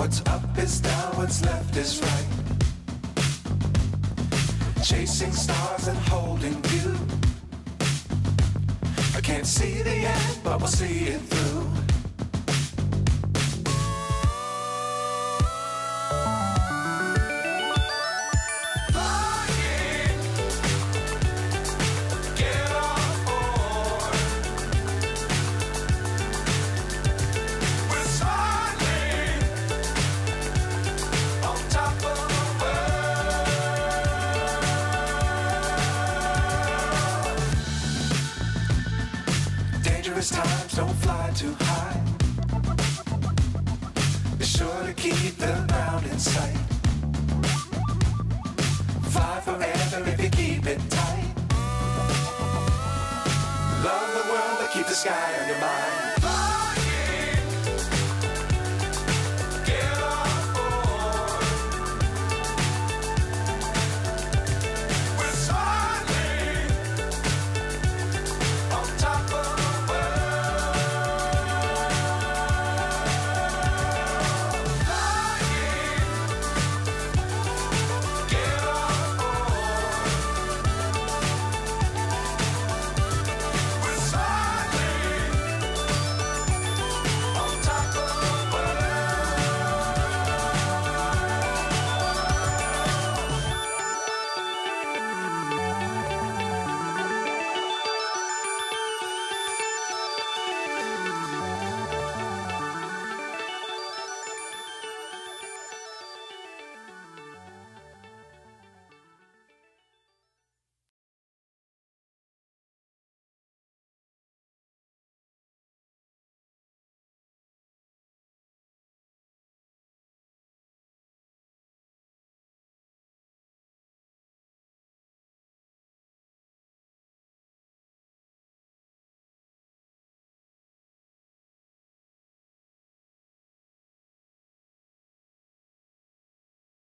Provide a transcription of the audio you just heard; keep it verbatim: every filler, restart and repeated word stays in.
What's up is down, what's left is right. Chasing stars and holding you. I can't see the end, but we'll see it through. Dangerous times, don't fly too high. Be sure to keep the ground in sight. Fly forever if you keep it tight. Love the world, but keep the sky on your mind.